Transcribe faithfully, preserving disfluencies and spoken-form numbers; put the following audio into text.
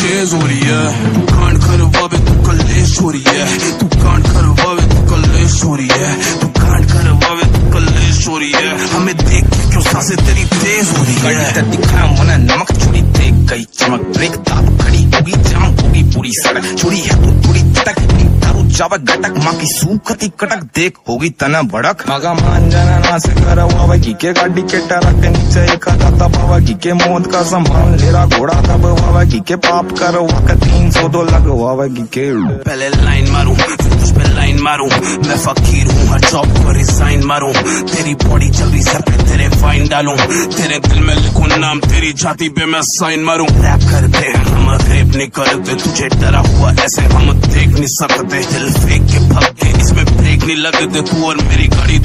तेज हो रही है, तू कांड करवावे तू कलेश हो रही है, तू कांड करवावे तू कलेश हो रही है, तू कांड करवावे तू कलेश हो रही है। हमें देख के क्यों सांसें तेरी तेज हो रही है। दिखा मन नमक चुरी देख गई चमक, ब्रेक दाब खड़ी होगी जाम होगी पूरी सड़क, चुरी है तू थोड़ी तटक जावा गटक, माँ की सूखती कटक देख होगी तना भड़क। मगा मान जाना ना से करवा की के गाड़ी के टरक के नीचे एक जाता पावा की के मौत का संभाल लेरा घोड़ा तब वावा की के पाप करवा का तीन सौ दो लगवावा की के। पहले लाइन मारूं फिर तुझ पे लाइन मारूं, मैं फकीर हूँ हर जॉब पर रिजाइन मारूं, तेरी बॉडी चल रही सर पे तेरे फाइन डालूं, तेरे दिल में लिखूं नाम तेरी छाती पे मैं साइन मारूं। रैप करते हम रेप नहीं करते, तुझे डरा हुआ ऐसे हम देख नहीं सकते, दिल फेंक के भाग के इसमें ब्रेक नहीं लगते, तू और मेरी गाड़ी